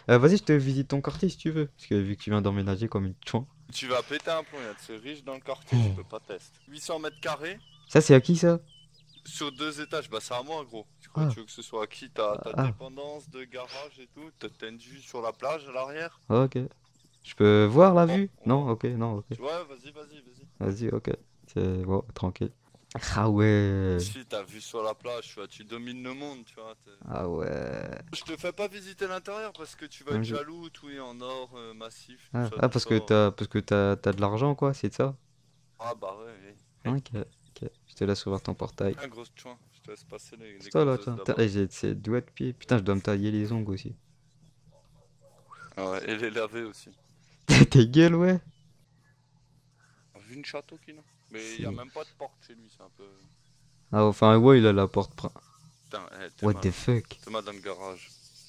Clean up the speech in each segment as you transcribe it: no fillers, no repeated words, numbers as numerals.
Vas-y, je te visite ton quartier si tu veux. Parce que vu que tu viens d'emménager comme une chouin. Tu vas péter un plomb, il y a de ces riches dans le quartier, tu peux pas tester. 800 mètres carrés Ça, c'est à qui ça? sur 2 étages, bah c'est à moi gros. Tu crois Ah, tu veux que ce soit à qui? T'as ah, dépendance de garage et tout, t'as une vue sur la plage à l'arrière? ok. Je peux voir la Oh, vue? Non, ok, non, ok. ouais, vas-y. Vas-y, ok. C'est bon, tranquille. Ah ouais. Si t'as vu sur la plage, tu vois, tu domines le monde, tu vois. Ah ouais. Je te fais pas visiter l'intérieur parce que tu vas être Vas-y. jaloux, tout est en or, massif, Ah, tout ça. parce que t'as de l'argent, quoi, c'est ça? Ah bah ouais, oui. Ok, ok. Je te laisse ouvrir ton portail. Un gros chouin, je te laisse passer C'est les toi là, grosses tiens. là-bas. J'ai ces doigts de pied. Putain, je dois me tailler les ongles aussi. Ah ouais, et les laver aussi. Tes gueules, ouais. T'as vu une château qui non? Mais y a Si. même pas de porte chez lui, c'est un peu. Ah, enfin, ouais, il a la porte. Putain, t'es What mal, the hein. fuck? T'es mal dans le garage.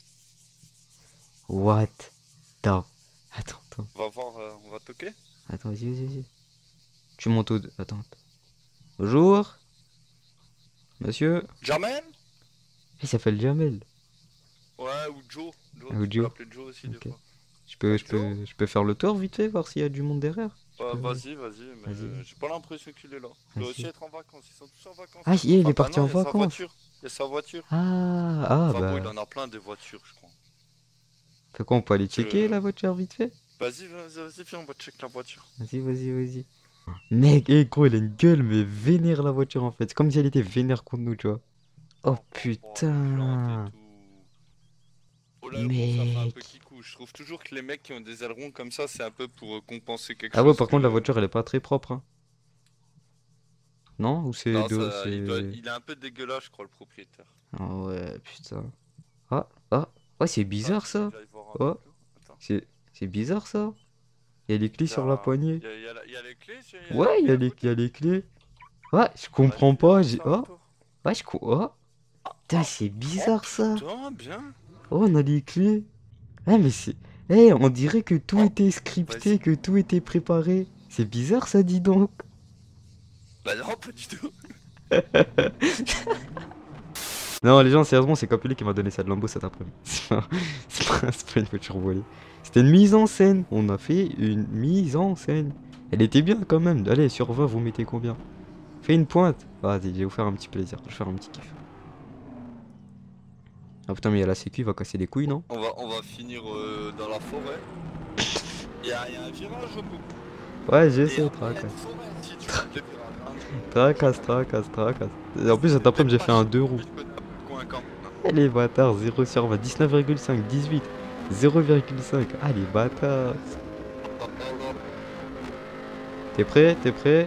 What the... Attends. Va voir, on va toquer? Attends, vas-y. Tu montes au... Attends. Bonjour, monsieur. Jamel? Il s'appelle Jamel. Ouais, ou Joe. Joe, Ou tu peux Joe. l'appeler Joe aussi des Ok. fois. Ouais, Joe? Je peux faire le tour vite fait, voir s'il y a du monde derrière. Je Bah peux... vas-y, Vas-y, mais j'ai pas l'impression qu'il est là. Il doit aussi vas-y. être en vacances, ils sont tous en vacances Ah, maintenant. il Enfin, est bah parti non, en il y a sa vacances. voiture. Il y a sa voiture. Ah, Enfin bon, il bah... en a plein des voitures, je crois. Fait quoi, on peut aller checker Je... la voiture vite fait? Vas-y, viens, on va check la voiture. Vas-y. Mec, gros, il a une gueule, mais vénère la voiture en fait. C'est comme si elle était vénère contre nous, tu vois. Oh Les jantes et putain. tout. Oh, l'aileron, ça fait un peu Mec. kikou. Je trouve toujours que les mecs qui ont des ailerons comme ça, c'est un peu pour compenser quelque Ah ouais, chose par contre, la que. voiture, elle est pas très propre, hein. Non? Ou c'est Non, de... ça, c'est... il est un peu dégueulasse, je crois, le propriétaire. Ah ouais, putain. Ah. Ouais, c'est Ah, bizarre tu veux que ça. j'aille voir avec Oh, eux? Attends. c'est bizarre ça. Il y a les clés sur la poignée. Il y a les clés, il y a les Ouais, clés à il y côté? a les clés. Ouais, je comprends Vas-y, viens, on pas. va faire un Oh, tour. ouais, Oh, putain, Oh, c'est oh bizarre ça. putain, bien. Oh, on a les clés. Ouais, mais c'est... Eh, on dirait que tout Oh, était scripté, vas-y. que tout était préparé. C'est bizarre ça, dis donc. Bah non, pas du tout. Non, les gens, sérieusement, c'est Capelli qui m'a donné ça de Lambo cet après-midi. C'est pas une voiture volée. C'était une mise en scène. On a fait une mise en scène. Elle était bien quand même. Allez, sur 20, vous mettez combien? Fais une pointe. Vas-y, je vais vous faire un petit plaisir. Je vais faire un petit kiff. Ah putain, mais il y a la sécu, il va casser les couilles, non? On va finir dans la forêt. Y a un virage au bout. Ouais, je Et sais, après, il y a une tracasse. forêt si tu rates le virage, hein. Tracasse. Et en plus, cet après-midi, j'ai fait un deux roues. Vite que t'as convaincant. Eh les bâtards, 0 sur 20, 19,5, 18, 0,5. Ah les bâtards. T'es prêt? T'es prêt?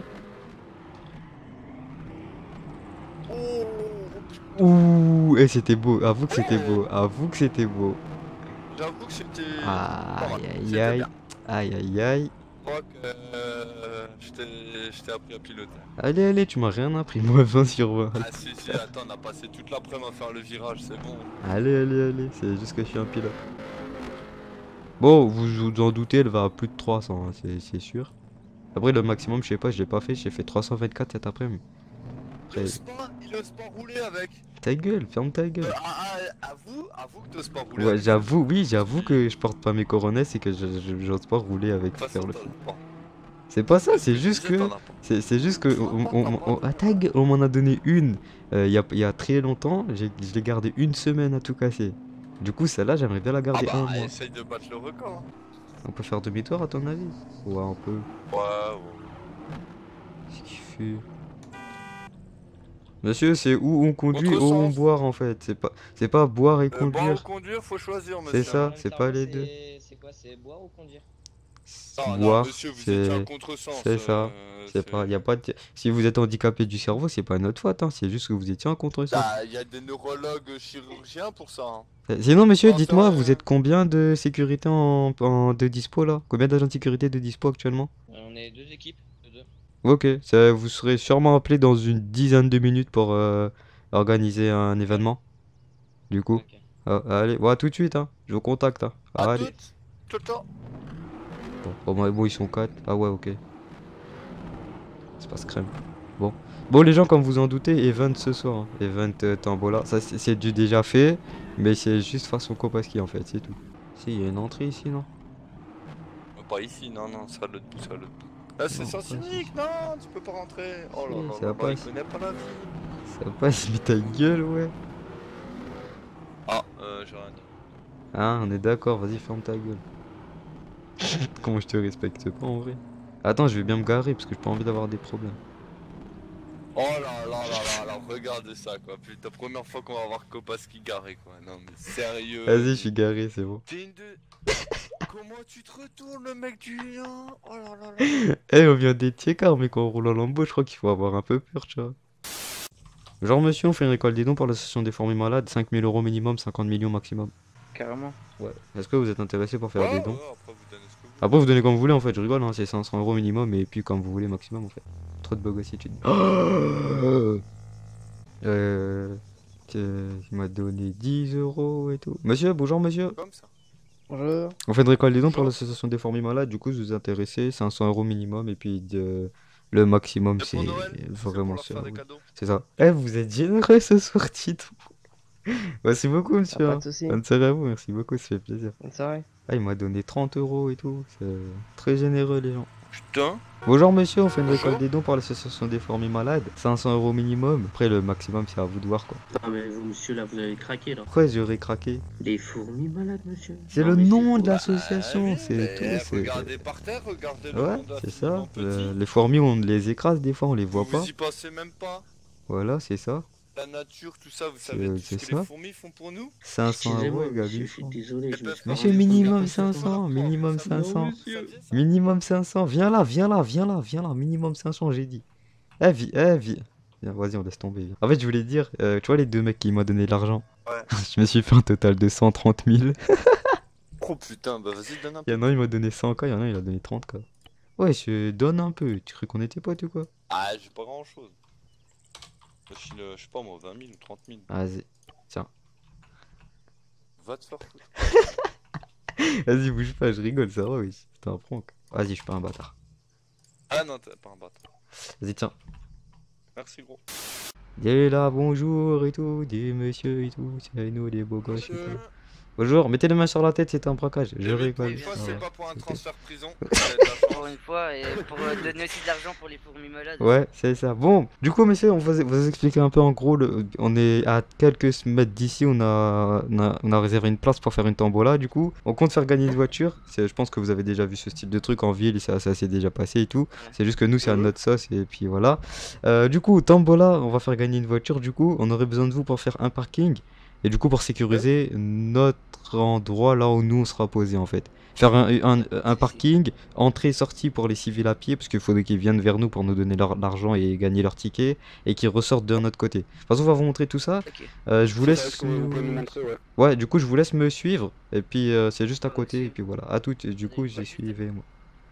Oh, Ouh, et c'était beau. Avoue que c'était ouais, beau. Avoue que c'était beau. j'avoue que c'était pas mal. Aïe aïe C'était aïe. bien. Aïe. Je crois que je t'ai appris à piloter. Allez, tu m'as rien appris. Moi, 20 sur 20. Ah si, attends, on a passé toute l'après-midi à faire le virage, c'est bon. Allez. C'est juste que je suis un pilote. Bon, vous en doutez, elle va à plus de 300, hein, c'est sûr. Après, le maximum, je sais pas, je l'ai pas fait. J'ai fait 324 cet après-midi. Après, Il ose pas rouler avec. ta gueule, ferme ta gueule. Avoue que t'oses pas rouler Ouais, avec, c'est bon. j'avoue que je porte pas mes coronets, c'est que j'ose pas rouler avec, De toute faire façon, le t'en fou. as pas. C'est pas ça, C'est ce c'est que je juste disais, t'en que. as pas. C'est juste que. Tu vois pas, t'as pas. Ah, ta gueule, on m'en a donné une il y a très longtemps, je l'ai gardé une semaine à tout casser. Du coup, celle-là, j'aimerais bien la Ah garder un bah, mois. essaye de battre le record, hein. On peut faire demi-tour à ton avis? Ouais, on peut. Ouais. Qu'est-ce qu'il fait? Monsieur, c'est où on conduit ou on Contresens. boire en fait. C'est pas boire et Boire ou conduire. conduire, faut choisir, C'est monsieur. ça, Dans le c'est pas carreau, les deux. c'est quoi? C'est boire ou conduire? Non, Boire, monsieur, vous étiez en c'est contresens. ça. C'est pas, y a pas de... Si vous êtes handicapé du cerveau, c'est pas notre faute, hein. C'est juste que vous étiez en contresens. Bah, il y a des neurologues chirurgiens pour ça, hein. Sinon, monsieur, Pas faire dites-moi, vous êtes combien de sécurité de dispo là? Combien d'agents de sécurité de dispo actuellement? On est deux équipes de deux. Ok, ça, vous serez sûrement appelé dans une dizaine de minutes pour organiser un événement. Du coup, Ok. allez, ouais, à tout de suite, hein. Je vous contacte, hein. À Allez. toutes. Tout le temps. Bon, ils sont 4. Ah ouais, ok. C'est pas crème. Bon, les gens, comme vous en doutez, event ce soir, hein. Event Tambola. Ça, c'est du déjà fait, mais c'est juste façon Kopaski en fait, c'est tout. Si, il y a une entrée ici, non? Pas ici, non, non, c'est à l'autre bout, c'est à l'autre bout. Ah, c'est Non, sens pas unique, non, tu peux pas rentrer. Oh là Si, là ça là là, il passe. connaît pas la vie. Ça passe, mais ta gueule, ouais. Ah, j'ai rien dit. Ah, on est d'accord, vas-y, ferme ta gueule. Comment je te respecte pas en vrai? Attends, je vais bien me garer parce que j'ai pas envie d'avoir des problèmes. Oh là là là là là, regarde ça quoi. Putain, première fois qu'on va voir Copas qui garé quoi. Non mais sérieux. Vas-y, je suis garé, c'est bon. T'es une de. Comment tu te retournes le mec du lien? Oh là là là. Eh, on vient des tiers mais quand on roule en lambeau, je crois qu'il faut avoir un peu peur, tu vois. Genre, monsieur, on fait une récolte des dons pour l'association des fourmis malades, 5 000 € minimum, 50 millions maximum. Carrément. Ouais. Est-ce que vous êtes intéressé pour faire Ouais, des ouais, dons? après vous donnez ce que vous Après, vous donnez comme vous voulez en fait, je rigole, hein, c'est 500 € minimum et puis comme vous voulez maximum en fait. Trop de bugs aussi, tu te dis. Euh. Il m'a donné 10 € et tout. Monsieur, bonjour monsieur. comme ça. Bonjour. On fait une récolte des dons pour Bonjour. l'association des fourmis malades, du coup, si vous vous intéressez, 500 € minimum et puis le maximum, C'est pour c'est Noël, c'est pour vraiment leur faire sûr. des Oui. cadeaux. C'est ça. Eh, vous êtes généreux ce soir, Tito. Merci beaucoup, monsieur. pas Hein. de soucis. Bonne soirée à vous, merci beaucoup, ça fait plaisir. Bonne soirée. Ah, il m'a donné 30 € et tout. C'est très généreux, les gens. Putain. Bonjour, monsieur, on fait une Bonjour. récolte des dons pour l'association des fourmis malades. 500 € minimum. Après, le maximum, c'est à vous de voir, quoi. Ah mais vous monsieur là vous avez craqué là. Pourquoi j'aurais craqué? Les fourmis malades monsieur. C'est Non, le mais nom faux. de l'association, oui, c'est mais tout. c'est- regardez par terre, regardez le Ouais, monde c'est ça. infiniment petit. Les fourmis, on les écrase des fois, on les voit Vous pas. vous y passez même pas. Voilà, c'est ça. La nature, tout ça, vous C'est- savez tout c'est ce que ça. les fourmis font pour nous? 500 € Excusez-moi égale monsieur, je 8 suis francs. désolé, Elles je me peuvent suis pas Monsieur, vous minimum regarder ça. 500, minimum 500. Vous saviez ça? Minimum 500. Viens là, viens là, viens là, viens là. Minimum 500, j'ai dit. Eh, viens. Viens, vas-y, on laisse tomber. Viens. En fait, je voulais dire, tu vois les deux mecs qui m'ont donné de l'argent. Ouais. Je me suis fait un total de 130 000. Oh putain, bah vas-y, donne un Il peu. y en a un, il m'a donné 100 K, il y en a un, il a donné 30 K. Ouais, je donne un peu. Tu crois qu'on était potes ou quoi? Ah, j'ai pas grand chose. Je sais pas moi, 20 000 ou 30 000. Vas-y, tiens. Va te faire foutre. Vas-y, bouge pas, je rigole, ça va, oui. C'était un prank. Vas-y, je suis pas un bâtard. Ah non, t'es pas un bâtard. Vas-y, tiens. Merci gros. Dis là, bonjour et tout. Dis monsieur et tout. C'est nous les beaux gosses et Monsieur. tout. Bonjour, mettez les mains sur la tête, c'est un braquage. Je Et oui, pour rigole. une fois, ça c'est va. pas pour un Ok. transfert prison. Vous avez de la chance. Pour une fois, et pour donner aussi de l'argent pour les fourmis malades. Ouais, c'est ça. Bon, du coup, messieurs, on va vous expliquer un peu en gros. On est à quelques mètres d'ici. On a réservé une place pour faire une tombola. Du coup, on compte faire gagner une voiture. Je pense que vous avez déjà vu ce style de truc en ville. Ça s'est déjà passé et tout. C'est juste que nous, c'est à notre sauce. Et puis voilà. Du coup, tombola, on va faire gagner une voiture. Du coup, on aurait besoin de vous pour faire un parking. Et du coup, pour sécuriser notre endroit là où nous on sera posé en fait. Faire un parking, entrée-sortie pour les civils à pied, parce qu'il faudrait qu'ils viennent vers nous pour nous donner l'argent et gagner leur ticket, et qu'ils ressortent de notre côté. De toute façon, on va vous montrer tout ça. Ok. Je vous laisse. Ouais, du coup, je vous laisse me suivre, et puis c'est juste à côté, et puis voilà. À toutes, et du coup, j'y suivais moi.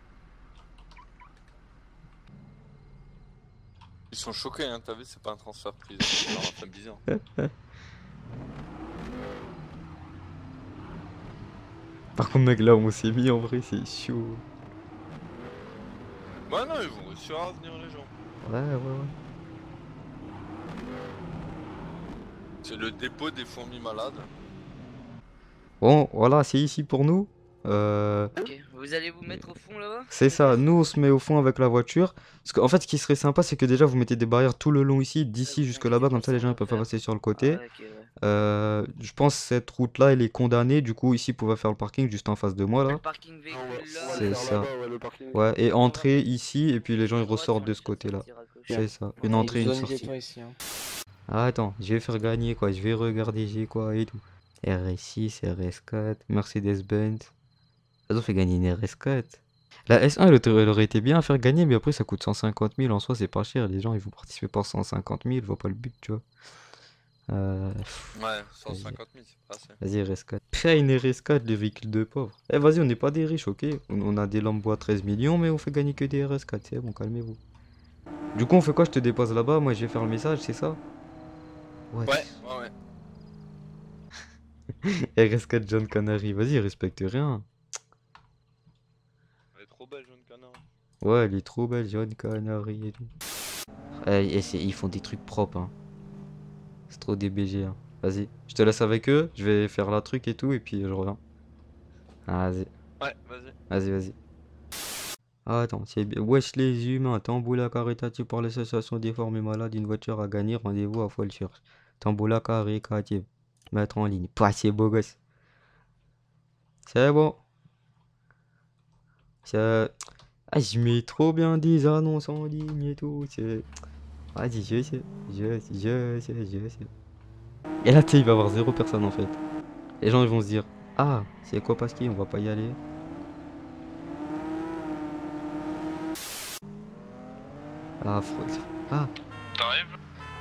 Ils sont choqués, hein, t'as vu, c'est pas un transfert prison. C'est bizarre. Par contre, mec, là où on s'est mis en vrai, c'est chaud. Bah non, ils vont réussir à venir les gens. Ouais. C'est le dépôt des fourmis malades. Bon, voilà, c'est ici pour nous. Ok. Vous allez vous mettre au fond là-bas? C'est ça, nous on se met au fond avec la voiture. Parce qu'en fait, ce qui serait sympa, c'est que déjà vous mettez des barrières tout le long ici, d'ici jusque là-bas, comme ça les gens ils peuvent pas passer sur le côté. Ah, ok, ouais. Je pense que cette route-là, elle est condamnée. Du coup, ici, vous pouvez faire le parking juste en face de moi Le là. parking véhicule là. C'est ça. Ouais, et entrer ici, et puis les gens ils ressortent de ce côté-là. C'est ça, une entrée, une sortie. Ah, attends, je vais faire gagner quoi, je vais regarder j'ai quoi et tout. RS6, RS4, Mercedes-Benz. Ça nous fait gagner une RS4. La S1 elle aurait été bien à faire gagner, mais après ça coûte 150 000 en soi, c'est pas cher. Les gens ils vont participer pour 150 000, je vois pas le but, tu vois. Ouais, 150 000, c'est pas assez. Vas-y, RS4. Prêt une RS4, les véhicules de pauvres. Eh, vas-y, on n'est pas des riches, ok? On a des Lambo à 13 millions, mais on fait gagner que des RS4, c'est bon, calmez-vous. Du coup, on fait quoi? Je te dépose là-bas, moi je vais faire le message, c'est ça? Ouais. RS4 John Canary, vas-y, respecte rien. Elle est trop belle, jeune canard. Ouais, elle est trop belle, John Canary et tout. Ils font des trucs propres, hein. C'est trop des BG, hein. Vas-y, je te laisse avec eux, je vais faire la truc et tout, et puis je reviens. Ah, vas-y, Ouais, vas-y. vas-y. Ah, attends, c'est bien. Wesh les humains, tamboula caritatif pour l'association des formes malades, une voiture à gagner, rendez-vous à Folle-sur. Tamboula caritatif. Mettre en ligne. Pas c'est beau gosse. C'est bon. Ça... Ah, je mets trop bien des annonces en ligne et tout. Vas-y, je sais. Et là, tu sais, il va y avoir zéro personne en fait. Les gens ils vont se dire, ah, c'est quoi Kopaski, on va pas y aller. Ah, ah, T'arrives?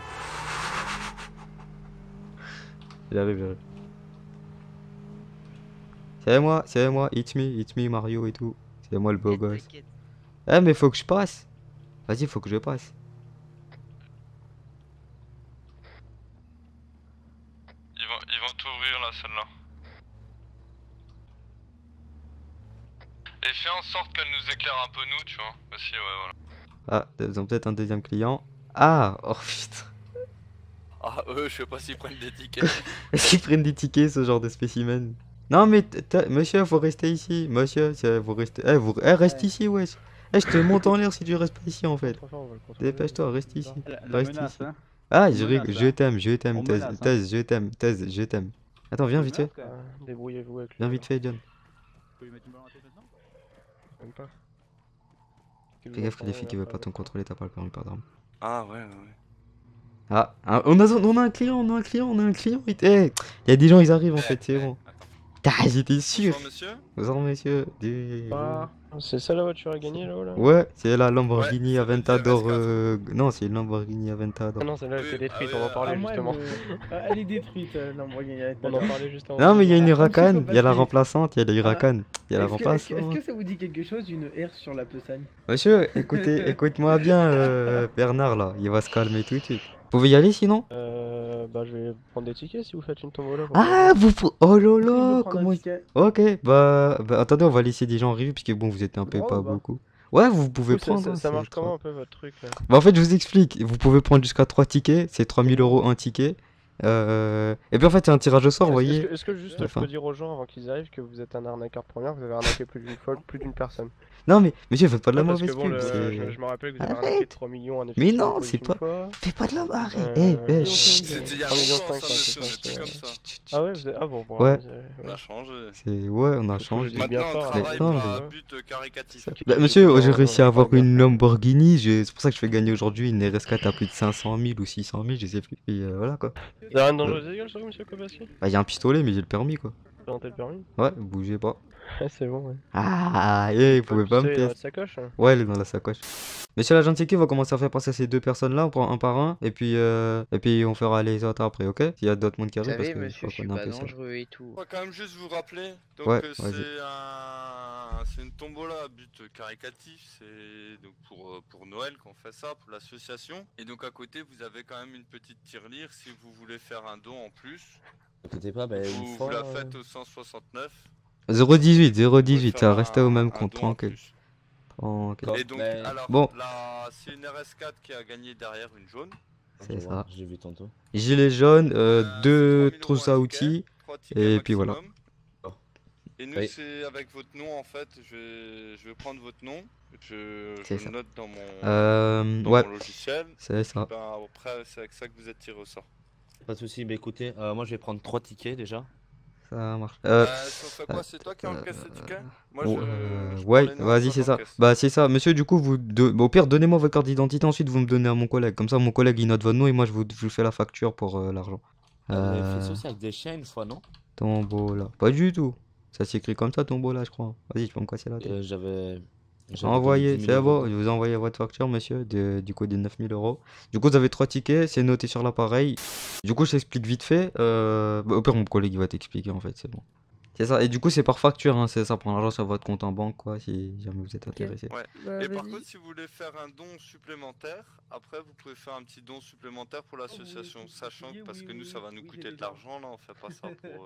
j'arrive. C'est moi, it's me Mario et tout. C'est moi le beau gosse. T'inquiète. Eh, mais faut que je passe. Vas-y, faut que je passe. Ils vont t'ouvrir là, celle-là. Et fais en sorte qu'elle nous éclaire un peu nous, tu vois. Aussi, ouais, voilà. Ah, ils ont peut-être un deuxième client. Ah, oh putain. Ah, eux, je sais pas s'ils prennent des tickets. Est-ce qu'ils prennent des tickets, ce genre de spécimen? Non, mais monsieur, faut rester ici. Monsieur, vous restez. Reste ici, wesh. Eh, je te monte en l'air si tu restes pas ici en fait. Dépêche-toi, reste ici. La Reste menace, ici. hein. Ah, On menace, je hein. t'aime, On Thèse, menace, hein. Thèse, je t'aime. Attends, viens vite fait. Menace, quand même. Débrouillez-vous avec Viens vite fait, John. Tu peux lui mettre une balle dans la tête maintenant? Même pas. Fais gaffe que les filles qui veulent pas te contrôler, t'as pas le permis par d'armes. Ah, ouais. Ah, on a un client. Il y a des gens, ils arrivent en fait, c'est bon. Ah, j'étais sûr. Bonsoir, monsieur. Bonsoir, monsieur. Ah, c'est ça la voiture à gagner là-haut là? Ouais, c'est la Lamborghini Ouais, Aventador. c'est Non, c'est une Lamborghini Aventador. Ah non, celle-là elle Oui, était détruite, ah on en ouais, parlait Ah, moi, justement. elle est détruite, Lamborghini. On en parlait juste avant. Non, mais il y a une Ah, Huracan, monsieur il y a la Kopaski. remplaçante, il y a la Huracan. Il y a la Est-ce remplaçante. que ça vous dit quelque chose, une R sur la Peusagne? Monsieur, écoute-moi bien, Bernard là, il va se calmer tout de suite. Vous pouvez y aller sinon? Bah je vais prendre des tickets si vous faites une tombola. Ah, oh là Est-ce que je là, peux prendre un comment... ticket? Ok, bah attendez, on va laisser des gens arriver, puisque bon, vous êtes un peu Droit pas ou pas? beaucoup. Ouais, vous pouvez prendre. Ça, hein, ça c'est marche trop- comment un peu votre truc là? Bah en fait, je vous explique, vous pouvez prendre jusqu'à 3 tickets, c'est 3000 € un ticket. Et puis en fait, c'est un tirage au sort, vous voyez. Est-ce que juste Enfin. je peux dire aux gens avant qu'ils arrivent que vous êtes un arnaqueur première, vous avez arnaqué plus d'une fois, plus d'une personne? Non mais, monsieur, faites pas de la Ouais, parce mauvaise que bon, pub, c'est... je me rappelle que vous avez Arrête. arnaqué 3 millions en Mais effectif non, de police c'est une pas- fois. Fais pas de la... Arrête, Euh, chut. C'était il y a 3 millions longtemps, 5, ça, c'est monsieur, ça, on était comme ça. Ah ouais, vous avez... Ah bon, bon, Ouais. On a changé. Ouais, on a Parce que changé. je dis bien Maintenant, on fort, travaille non, pour mais- un but caricatif. Bah, monsieur, Non, j'ai non, réussi non, à avoir pas une bien. Lamborghini, c'est pour ça que je fais gagner aujourd'hui une RS4 à plus de 500 000 ou 600 000, je sais plus. Et voilà quoi. Vous avez rien de dangereux illégal sur vous, monsieur Kobaski? Bah, y a un pistolet, mais j'ai le permis quoi. Vous avez le permis? Ouais, bougez pas. Ah, c'est bon, ouais. Ah, vous pouvez pas me Pistolet dans tester. votre sacoche, hein. Ouais, elle est dans la sacoche. Monsieur l'agent de sécu va commencer à faire passer ces deux personnes-là, on prend un par un, et puis on fera les autres après, ok? S'il y a d'autres monde qui Vous arrivent, parce savez, que je monsieur, crois je suis qu'on est un pas peu seul. dangereux et tout. On va quand même juste vous rappeler. Donc, Ouais, c'est vas-y. c'est une tombola à but caricatif. C'est donc pour Noël qu'on fait ça, pour l'association. Et donc à côté, vous avez quand même une petite tirelire si vous voulez faire un don en plus. T'inquiète pas, bah, une Vous fois. la faites au 169. 018, Vous pouvez 018, ça faire restait au même un compte, don en tranquille. plus. Tranquille. Bon, Et donc, mais- alors, Bon. c'est une RS4 qui a gagné derrière une jaune. C'est Je ça. vois, j'ai vu tantôt. Gilet jaune, C'est 2 3000 € trousses un à ticket, outils. 3 tickets et puis voilà. maximum. Bon. Et nous, Oui. c'est avec votre nom en fait. Je vais prendre votre nom. Je C'est le ça. note dans mon Ouais, mon logiciel. c'est ça. Ben, après, c'est avec ça que vous êtes tiré au sort. Pas de soucis, bah écoutez, moi je vais prendre 3 tickets déjà. Ça marche. Si on fait quoi? C'est toi qui encaisse les tickets? Moi, je Ouais, prends les noms, vas-y, toi, c'est ça. t'encaisses. Bah, c'est ça. Monsieur, du coup, au pire, donnez-moi votre carte d'identité, ensuite vous me donnez à mon collègue. Comme ça, mon collègue, il note votre nom et moi, je vous fais la facture pour l'argent. Vous avez fait ça aussi avec des chiens une fois, non? Tombola. Pas du tout. Ça s'écrit comme ça, Tombola, je crois. Vas-y, tu peux me casser la tête. J'avais Envoyez, donné 10 c'est 000 bon, €. je vous envoie votre facture, monsieur, du coup des 9000 €. Du coup, vous avez 3 tickets, c'est noté sur l'appareil. Du coup, je t'explique vite fait. Au pire, mon collègue il va t'expliquer en fait, c'est bon. C'est ça, et du coup, c'est par facture, hein, ça prend l'argent sur votre compte en banque, quoi, si jamais vous êtes intéressé. Et par contre, si vous voulez faire un don supplémentaire, après vous pouvez faire un petit don supplémentaire pour l'association, sachant que parce que nous ça va nous coûter de l'argent là, on fait pas ça pour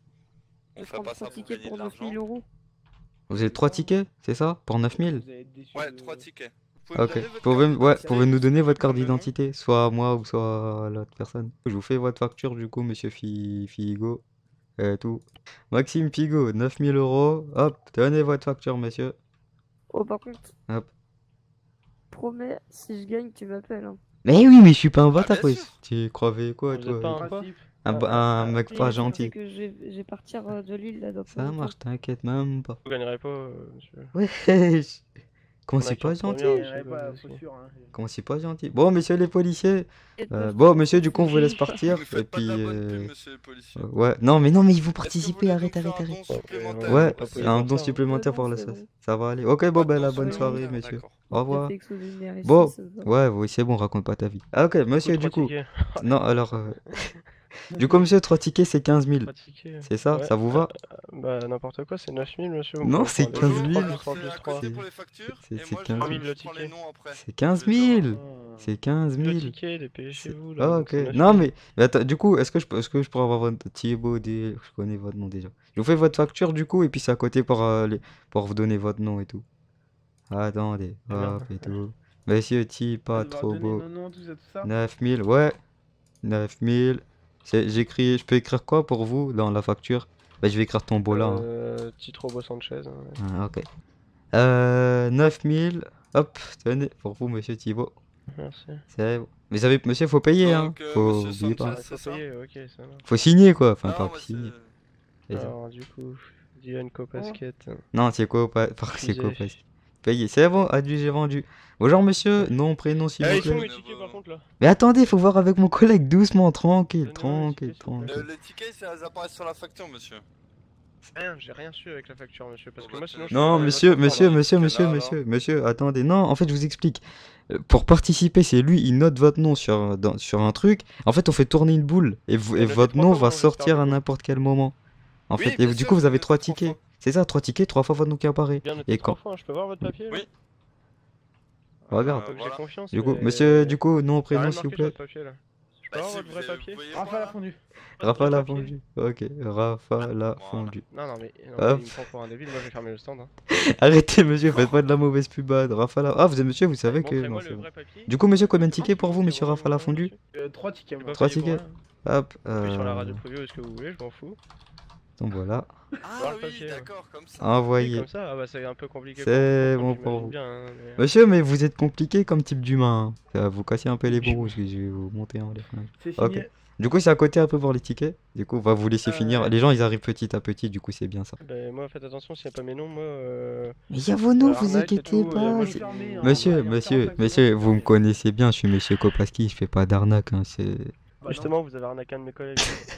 on fait pas ça pour gagner de l'argent. Vous avez 3 tickets, c'est ça? Pour 9000? Ouais, 3 tickets. Vous pouvez me Ok, donner votre pouvez, carte ouais, d'identité pouvez nous donner votre carte Comme le nom d'identité, soit à moi ou soit à l'autre personne. Je vous fais votre facture, du coup, monsieur Figo. et tout. Maxime Pigot, 9000 euros. Hop, tenez votre facture, monsieur. Oh, par contre, Hop. promets, si je gagne, tu m'appelles. Hein. Mais oui, mais je suis pas un Ah, bâtard, bien ouais. sûr. Tu croyais quoi, Vous toi? êtes pas un quoi? Principe. Un mec Oui, pas c'est gentil. que je vais partir de l'île là dans pas Ça longtemps. marche, t'inquiète même pas. Vous gagnerez pas, monsieur. Wesh. Comment c'est pas Arnaqueur gentil? première, Il y avait monsieur, pas, monsieur. faut sûr. Hein. Comment c'est pas gentil? Bon, messieurs les policiers. Et toi, Bon, monsieur, du coup, on vous laisse Ne partir. nous Et faites pas de puis. la bonne pub, monsieur le policier. Ouais, non, mais ils vont Est-ce que vous participer. voulez Arrête, donc arrête, faire un arrête. don supplémentaire Ouais, pas aussi payer un pour don ça, hein. supplémentaire C'est pour bon, la c'est sauce. bon. Ça va aller. Ok, bon, Pas ben, de la don bonne soirée, supplémentaire, messieurs. d'accord. Au revoir. Des extraordinaires ici, Bon, ça se voit. ouais, oui, c'est bon, raconte pas ta vie. Ah, ok, monsieur, du coup. Tickets. Non, alors. Du coup, monsieur, 3 tickets, c'est 15 000. 3 tickets. C'est ça? Ouais. Ça vous va? Bah, n'importe quoi, c'est 9000, monsieur. vous Non, pouvez c'est prendre 15 les 000. deux, Alors, trois c'est plus à trois. côté pour les factures, c'est et moi 15 000. je prends les noms après. C'est 15 Je les aurai. 000. C'est 15 Le 000. ticket, les payez chez vous, là. Ah, donc ok. c'est 9000. Non, mais attends, du coup, est-ce que je pourrais avoir votre Thibaut des... Je connais votre nom déjà. Je vous fais votre facture, du coup, et puis c'est à côté pour vous donner votre nom et tout. Attendez, Merde. hop, et tout. Monsieur T, pas trop beau. Non, tout ça. 9000, ouais. 9000. Je peux écrire quoi pour vous dans la facture? Bah, je vais écrire Tombola. Hein. Titre Robo Sanchez. Hein, ouais. Ah, ok. 9000. Hop, tenez, pour vous, monsieur Thibaut. Merci. C'est bon. Mais monsieur, faut payer, hein. Donc, Faut monsieur oublier pas. Sanchez, Ah, c'est faut ça? payer, ok, ça va. Faut signer, quoi. Enfin, Non, pas moi, signer. c'est- C'est ça. Alors, du coup, Diane Copasquette. Non, c'est quoi, c'est quoi, Refusé. payer. C'est bon, adieu, j'ai vendu. Bonjour, monsieur. Nom, prénom, s'il Ah, vous ils sont plaît. mes tickets par contre là. Mais attendez, faut voir avec mon collègue, doucement, tranquille, Donnez-moi tranquille, les tickets, s'il vous plaît. tranquille. Les tickets, ça apparaît sur la facture, monsieur. Rien, j'ai rien su avec la facture, monsieur. Parce que Oh, moi, bah, sinon, je Non, fais- monsieur, je monsieur, prends, monsieur, là, monsieur, alors. monsieur, attendez. Non, en fait, je vous explique. Pour participer, c'est lui, il note votre nom sur un truc. En fait, on fait tourner une boule et Elle a fait votre 3 nom fois va mon j'espère, sortir du à coup. n'importe quel moment. En Oui, fait, bien et du sûr, coup, vous vous avez avez 3 fait 3 tickets. fois. C'est ça, 3 tickets, 3 fois votre nom qui apparaît. Bien noté Et 3 quand fois, je peux voir votre papier là Oui. Regarde. Faut que j'ai Voilà. confiance. Du coup, mais- monsieur, du coup, nom, T'as prénom, rien s'il vous marqué sur le plaît. papier là. Je peux Bah, avoir si, votre vous vrai avez- papier vous voyez Rafa voir, l'a là fondu. Rafa l'a papier. fondu. Ok, Rafa l'a fondu. Non, non, mais Hop. il me prend pour un débile, moi je vais fermer le stand. Hein. Arrêtez, monsieur, faites pas de la mauvaise pub. Rafa l'a. Ah, vous êtes monsieur, vous savez que. Non, Montrez-moi c'est le bon. vrai papier. Du coup, monsieur, combien de Ah, tickets pour vous, monsieur Rafa l'a fondu? 3 tickets, J'ai moi. pas 3 payé pour tickets. rien. Hop, En plus, sur la radio privée, est-ce que vous voulez, je m'en fous. donc voilà. Ah Voir le oui, papier, ouais. d'accord, comme ça. Oui, Envoyé. comme ça, ah bah c'est un peu compliqué. C'est pour bon comprendre, pour j'imagine vous. bien, hein, mais- Monsieur, mais vous êtes compliqué comme type d'humain. Hein. Ça va vous casser un peu les bourreaux, je vais vous monter en l'air. C'est Ok. signé. Du coup, c'est à côté un peu pour les tickets. Du coup, on va vous laisser finir. Les gens, ils arrivent petit à petit, du coup, c'est bien ça. Bah, moi, faites attention, s'il n'y a pas mes noms, moi. Mais il y a vos noms, vous arnaque et inquiétez tout, pas. moi, c'est- je- Fermé, hein. Monsieur, Il y a monsieur, 45 monsieur, secondes. vous me connaissez bien, je suis monsieur Kopaski, je fais pas d'arnaque. Hein, c'est... Bah non. Justement, vous avez arnaqué un de mes collègues.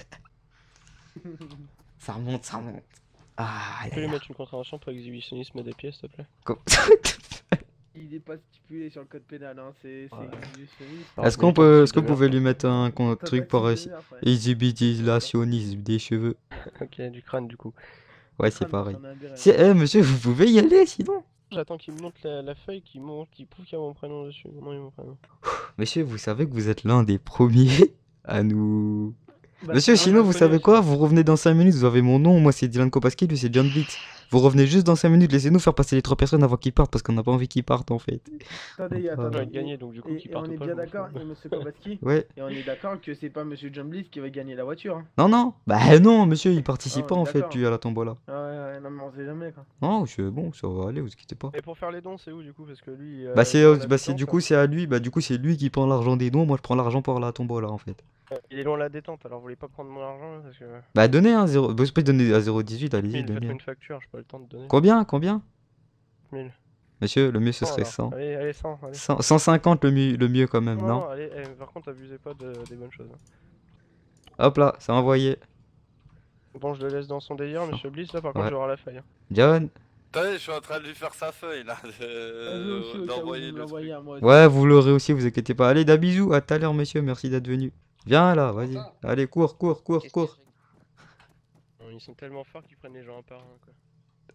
Ça remonte, ça remonte. Ah, Tu peux lui mettre une contravention pour exhibitionnisme des pièces, s'il te plaît. Il est pas stipulé sur le code pénal, hein. C'est exhibitionniste. Est-ce qu'on peut, est-ce que vous pouvez lui mettre un truc pour exhibitionnisme des cheveux? Ok, du crâne, du coup. Ouais, c'est pareil. Monsieur, vous pouvez y aller sinon. J'attends qu'il me montre la feuille qui prouve qu'il y a mon prénom dessus. Mon nom et mon prénom. Monsieur, vous savez que vous êtes l'un des premiers à nous... Bah, Monsieur, c'est sinon, vrai, vous je savez connais quoi? Vous revenez dans 5 minutes, vous avez mon nom, moi c'est Dylan Kopaski, lui c'est John Blitz. Vous revenez juste dans 5 minutes, laissez-nous faire passer les 3 personnes avant qu'ils partent, parce qu'on n'a pas envie qu'ils partent en fait. Attendez, Ah, attendez. ouais, gagner, donc du coup, qu'il Et parte on est pas, bien je m'en d'accord, fous. et monsieur Kovatsky, Ouais. et on est d'accord que c'est pas monsieur John Bliss qui va gagner la voiture. Hein. Non, non. Bah non, monsieur, il participe Ah, pas on est en fait, d'accord. lui, à la tombola. Ah ouais, non mais on sait jamais quoi. Non, bon, ça va aller, vous inquiétez pas. Et pour faire les dons, c'est où du coup? Parce que lui. Bah c'est, il en a bah plus c'est du longtemps. coup c'est à lui, bah du coup c'est lui qui prend l'argent des dons, moi je prends l'argent pour la tombola en fait. Il est loin de la détente, alors vous voulez pas prendre mon argent là, parce que. Bah donnez un 0, bah, je peux donner à 0,18, allez-y, 1000, faites-moi donnez. une facture, j'ai pas le temps de donner. Combien? 1000. Monsieur, le mieux ce 100, serait alors. 100. Allez, allez, 100. Allez. 150 le mieux quand même, Non, non? non, allez, par contre, abusez pas des bonnes choses. Hop là, c'est envoyé. Bon, je le laisse dans son délire, monsieur Bliss, là par contre, Ouais. j'aurai la feuille. Hein. John? Attendez, je suis en train de lui faire sa feuille là, d'envoyer le truc. à moi. Ouais, vous l'aurez aussi, vous inquiétez pas. Allez, d'un bisou, à tout à l'heure, monsieur, merci d'être venu. Viens là, vas-y. Allez, cours, cours, cours, Qu'est-ce cours. que Ils sont tellement forts qu'ils prennent les gens un par un, quoi.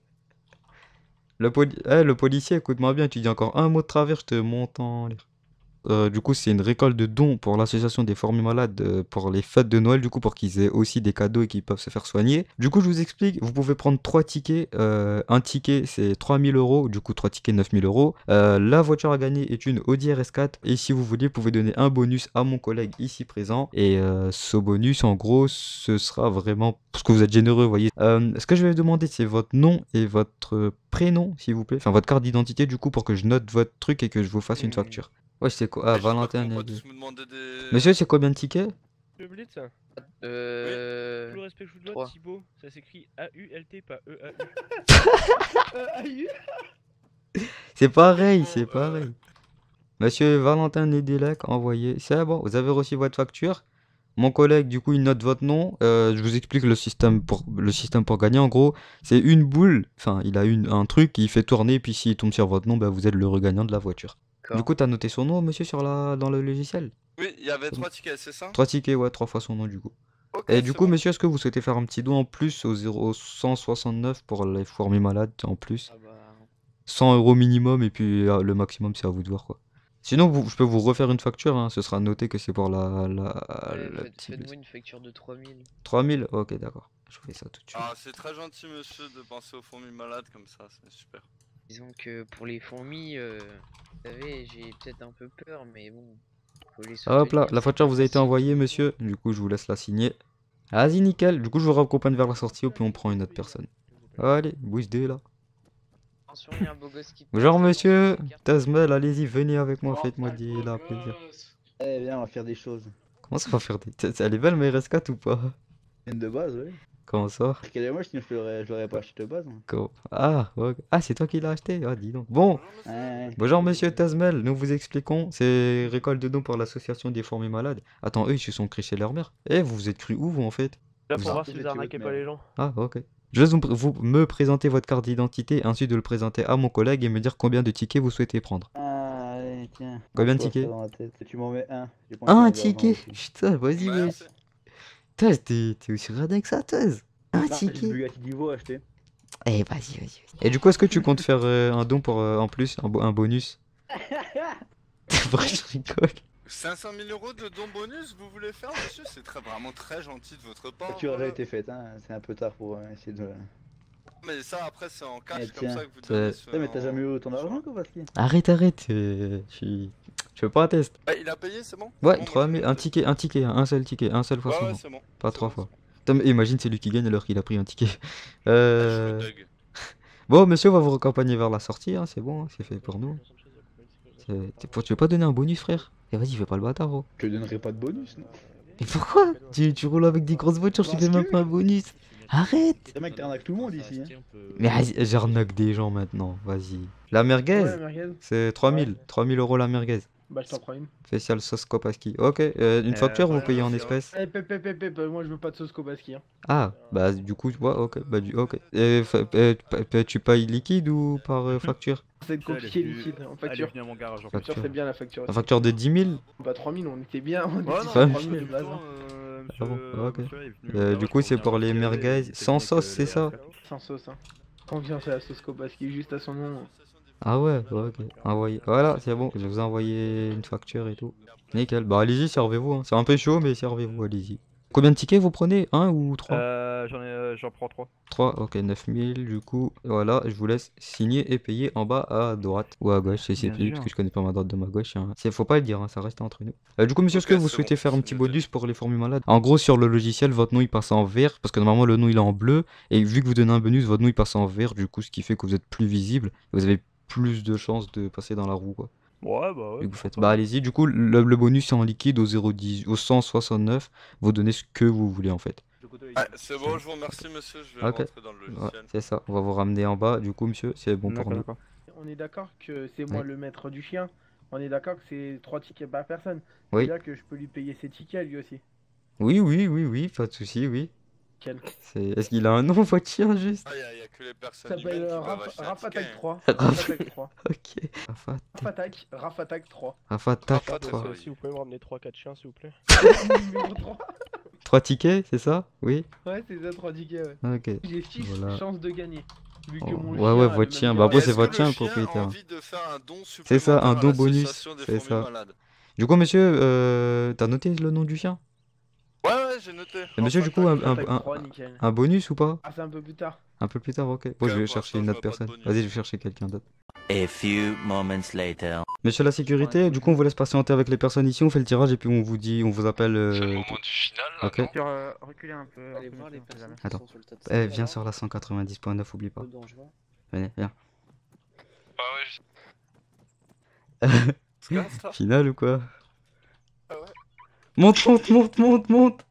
Le policier, écoute-moi bien, tu dis encore un mot de travers, je te monte en l'air. Du coup, c'est une récolte de dons pour l'association des fourmis malades pour les fêtes de Noël, du coup, pour qu'ils aient aussi des cadeaux et qu'ils peuvent se faire soigner. Du coup, je vous explique, vous pouvez prendre 3 tickets. Un ticket, c'est 3000 euros, du coup, 3 tickets, 9000 euros. La voiture à gagner est une Audi RS4. Et si vous voulez, vous pouvez donner un bonus à mon collègue ici présent. Et ce bonus, en gros, ce sera vraiment parce que vous êtes généreux, vous voyez. Ce que je vais vous demander, c'est votre nom et votre prénom, s'il vous plaît. Enfin, votre carte d'identité, du coup, pour que je note votre truc et que je vous fasse une facture. Ouais, c'est quoi? Ah, Valentin. Monsieur, c'est combien de tickets? Le Blitz Tout Euh. le respect que je vous dois, Trois. Thibaut, ça s'écrit A-U-L-T, pas E-A-U. C'est pareil, c'est pareil. Monsieur Valentin Nedelec, envoyé. C'est bon, vous avez reçu votre facture. Mon collègue, du coup, il note votre nom. Je vous explique le système pour gagner. En gros, c'est une boule. Enfin, il a un truc qui fait tourner. Puis s'il tombe sur votre nom, bah, vous êtes le regagnant de la voiture. Du coup, t'as noté son nom, monsieur, dans le logiciel? Oui, il y avait 3 tickets, c'est ça? 3 tickets, ouais, 3 fois son nom, du coup. Ok, Et du c'est coup, bon. monsieur, est-ce que vous souhaitez faire un petit don en plus au 169 pour les fourmis malades en plus? Ah bah. 100 euros minimum et puis le maximum, c'est à vous de voir, quoi. Sinon, je peux vous refaire une facture, hein, ce sera noté que c'est pour la petite... Faites-moi une facture de 3000. 3000? Ok, d'accord. Je fais ça tout de suite. Ah, c'est très gentil, monsieur, de penser aux fourmis malades comme ça, c'est super. Disons que pour les fourmis, vous savez, j'ai peut-être un peu peur, mais bon. Faut les Hop là, soutenir, la c'est facture pas vous a été facile. envoyée, monsieur. Du coup, je vous laisse la signer. Vas-y, nickel. Du coup, je vous raccompagne vers la sortie et puis on prend une autre personne. Allez, bouge dès là. Attention, il y a un beau gosse qui Bonjour, passe, monsieur. attention, carte. Tazmel, allez-y, venez avec moi, faites-moi la plaisir. Eh bien, on va faire des choses. Comment ça va faire des... Elle est belle, ma RS4 ou pas? De base, oui. Comment ça? Quelle est moi, sinon je l'aurais pas acheté de base. Ah, ok. Ah, c'est toi qui l'as acheté? Ah, dis donc. Bon, Ouais. bonjour, monsieur Tazmel. Nous vous expliquons. C'est récolte de dons pour l'association des fourmis malades. Attends, eux, ils se sont créés chez leur mère. Eh, vous vous êtes cru où, vous, en fait? Là, Vous- pour voir Ah, si c'est vous arnaquez votre pas mère. les gens. Ah, ok. Je laisse vous me présenter votre carte d'identité, ainsi de le présenter à mon collègue et me dire combien de tickets vous souhaitez prendre. Ah, allez, tiens. Combien de Je vois ça tickets? dans la tête. Tu m'en mets un. J'ai pas Un envie d'argent ticket? aussi. Putain, vas-y, wesh. Merci. Taz, t'es aussi radin que ça, Taz. Un Ah, j'ai le ticket? Bugatti Divo acheté. Eh, vas-y. Et du coup, est-ce que tu comptes faire un don pour, en plus, un bonus? Pourquoi je rigole? 500 000 euros de dons bonus, vous voulez faire, monsieur? C'est vraiment très gentil de votre La part. facture a déjà voilà. été faite, hein. C'est un peu tard pour essayer de. Mais ça, après, c'est en cash Eh, comme tiens. ça que vous C'est- donnez. Putain, mais t'as jamais eu autant d'argent, quoi, Vasquille? Arrête. Je veux pas un test. Ah, il a payé, c'est bon? Ouais, C'est bon, moi, 3000, je un vais ticket, un seul ticket, un seul fois noter. son Ouais, nom. c'est bon. Pas c'est 3 bon, fois. c'est bon. Putain, mais imagine, c'est lui qui gagne alors qu'il a pris un ticket. Ah, je me thug. Bon, monsieur, on va vous raccompagner vers la sortie, hein, c'est bon, hein, c'est fait pour nous. Tu veux pas donner un bonus, frère? Eh, vas-y, fais pas le bâtard, gros. Je te donnerai pas de bonus, non? Et pourquoi? Tu roules avec des grosses voitures, je te Parce fais même que- pas un bonus. Arrête! Le mec, t'arnaques tout le monde ici, hein. Mais vas-y, j'arnaque des gens maintenant, vas-y. La merguez, Ouais, merguez. c'est 3000 euros la merguez. Bah, je t'en prends une. Spécial sauce Kopaski. Ok, une facture, vous voilà, payez en merci, espèces. Eh, moi je veux pas de sauce Kobaski. Hein. Ah, bah du coup, ouais, ok, ok. Et, tu payes liquide ou par facture? C'est compliqué liquide. En Ah, Elle est facture. venue à mon garage en Facture, c'est bien la facture. La facture de 10 000? Pas 3000, on était bien. On était Ouais, sur non, 3000 de base. Ah bon, ok. Du coup, c'est pour les merguez sans sauce, c'est ça? Sans sauce. Hein. Confiance à la sauce Kobaski, juste à son nom. Ah ouais, ok. Envoyé. Voilà, c'est bon, je vous ai envoyé une facture et tout. Nickel. Bah allez-y, servez-vous. Hein. C'est un peu chaud, mais servez-vous, allez-y. Combien de tickets vous prenez? Un ou trois? J'en prends 3. 3, ok, 9000 du coup. Voilà, je vous laisse signer et payer en bas à droite ou à gauche, je sais Bien plus, sûr. parce que je connais pas ma droite de ma gauche. Hein. Faut pas le dire, hein, ça reste entre nous. Du coup, monsieur, est-ce Ok, que vous c'est souhaitez bon, faire un c'est petit noté. bonus pour les fourmis malades? En gros, sur le logiciel, votre nom il passe en vert, parce que normalement le nom il est en bleu, et vu que vous donnez un bonus, votre nom il passe en vert, du coup, ce qui fait que vous êtes plus visible, vous avez plus de chances de passer dans la roue, quoi. Ouais, bah ouais. Et que vous faites. Bah allez-y, du coup, le bonus c'est en liquide au 0,10, au 169, vous donnez ce que vous voulez en fait. Ouais, c'est bon, je vous remercie, monsieur. Je vais Ok. rentrer dans le Ouais, logiciel. c'est ça, on va vous ramener en bas, du coup, monsieur, c'est bon pour nous. On est d'accord que c'est moi Oui. le maître du chien. On est d'accord que c'est 3 tickets par personne. Oui. C'est-à-dire que je peux lui payer ses tickets lui aussi. Oui, pas de souci, oui. Quel Est-ce qu'il a un nom, votre chien, juste? Ah, y a que les personnes Ça humaines s'appelle qui peuvent acheter un Rafatak ticket. 3. Rafa- Rafatak 3. Ok. Rafatak 3. Tac, Rafa, 3. oui. Si vous pouvez me ramener 3-4 chiens, s'il vous plaît. Numéro 3. 3 tickets, c'est ça? Oui? Ouais, c'est ça, 3 tickets, ouais. Ok. J'ai 6 Voilà. chances de gagner. Vu que Oh, mon ouais, chien ouais, a votre le chien. même Bah, après, gabarit. c'est Est-ce votre que chien, le le propriétaire. a envie de faire un don C'est ça, un supplémentaire à don bonus, l'association des c'est fourmis ça. malades? Du coup, monsieur, t'as noté le nom du chien? Ouais, ouais, j'ai noté. Et monsieur, du coup, Oh, nickel. un bonus ou pas? Ah, c'est un peu plus tard. Un peu plus tard, ok. Bon, je vais chercher une autre personne. Vas-y, je vais chercher quelqu'un d'autre. A few moments later. Monsieur la sécurité, du coup, on vous laisse patienter avec les personnes ici, on fait le tirage et puis on vous dit, on vous appelle. C'est le moment du final, là, Ok. non Reculez un peu. Allez voir les personnes qui Attends. sont sur le tas de Eh, sable, viens là. sur la 190.9, oublie pas. Peu dangereux. Venez, viens. Ah ouais, se casse, là. Final ou quoi? Ah ouais. Monte, monte, monte, monte, monte.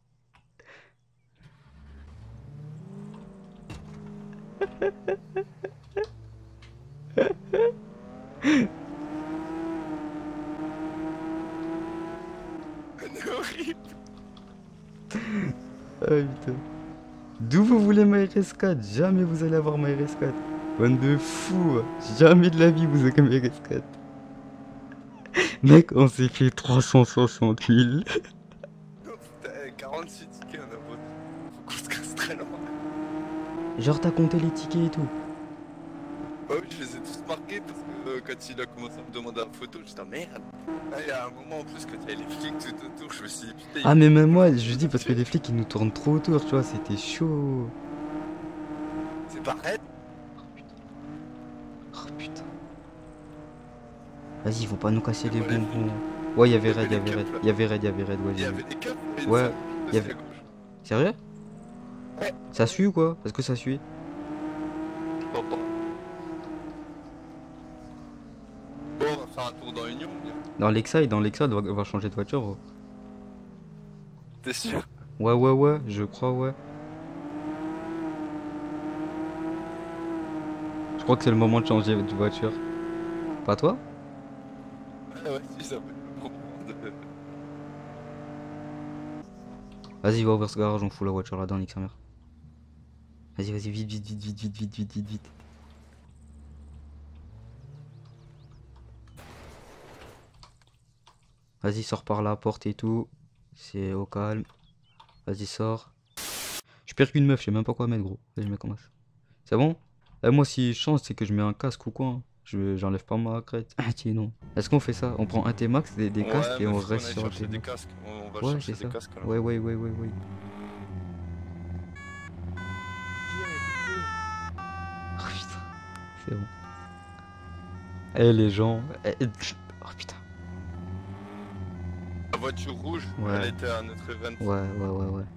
C'est horrible. Ah putain. D'où vous voulez ma RS4? Jamais vous allez avoir ma RS4. Bande de fous. Jamais de la vie vous avez ma RS4. Mec, on s'est fait 360 000. Putain, 46 tickets, on a voté. Faut qu'on se casse très loin. Genre t'as compté les tickets et tout. Bah oui, je les ai tous marqués parce que quand il a commencé à me demander la photo, j'étais merde. Ah, il y a un moment en plus quand il y avait les flics tout autour, je me suis dit putain. Ah mais même moi, je dis parce que les flics ils nous tournent trop autour, tu vois, c'était chaud. C'est pareil. Oh putain. Vas-y, ils vont pas nous casser les bonbons. Ouais, y'avait raid, y'avait raid, y'avait raid, y'avait raid, ouais. Il y avait des câbles, mais Ouais, ça, il y avait. Sérieux? Ouais. Ça suit ou quoi? Est-ce que ça suit? Bon, on va faire un tour dans Union, bien. Dans Lexide, on va changer de voiture. Oh. T'es sûr? Ouais, ouais, ouais, je crois, ouais. Je crois que c'est le moment de changer de voiture. Pas toi? Ah ouais, si, ça va être le moment de... Vas-y, va ouvrir ce garage, on fout la voiture là-dedans, nique sa mère. Vas-y, vas-y, vite, vite, vite, vite, vite, vite, vite, vite, vite. Vas-y, sors par la porte et tout. C'est au calme. Vas-y, sors. Je perds qu'une meuf, je sais même pas quoi mettre, gros. Vas-y, je commence. C'est bon? Moi, si je change, c'est que je mets un casque ou quoi, hein. J'enlève pas ma crête. Ah, tiens, non. Est-ce qu'on fait ça? On prend un T-Max, des casques et on reste sur un des T-Max. casques. On va Ouais, chercher c'est des ça. casques. Alors. Ouais, ouais, ouais, ouais, ouais. Oh putain, c'est bon. Eh les gens. Oh putain. La voiture rouge, Ouais. elle était à notre event. Ouais, ouais, ouais, ouais.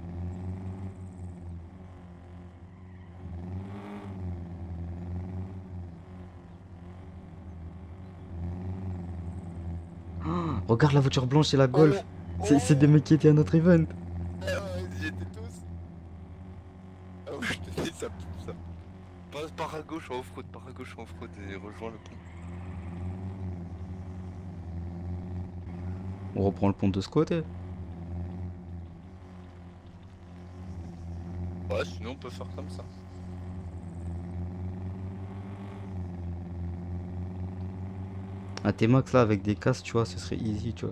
Oh, regarde la voiture blanche, c'est la Golf. C'est des mecs qui étaient à notre event. Ah ouais, ils y étaient tous. Ah ouais, je te dis, ça pousse ça. Passe par à gauche en off-road, par à gauche en off-road et rejoins le pont. On reprend le pont de ce côté. Ouais, sinon on peut faire comme ça. Un T-Max là avec des casques, tu vois, ce serait easy, tu vois.